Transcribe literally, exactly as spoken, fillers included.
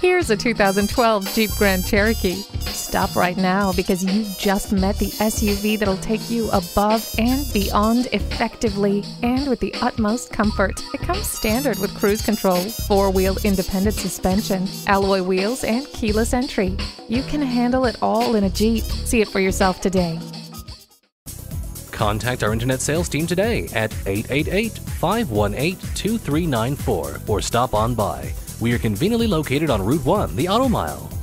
Here's a two thousand twelve Jeep Grand Cherokee. Stop right now because you just met the S U V that'll take you above and beyond effectively and with the utmost comfort. It comes standard with cruise control, four-wheel independent suspension, alloy wheels, and keyless entry. You can handle it all in a Jeep. See it for yourself today. Contact our internet sales team today at eight eight eight, five one eight, two three nine four or stop on by. We are conveniently located on Route one, the Auto Mile.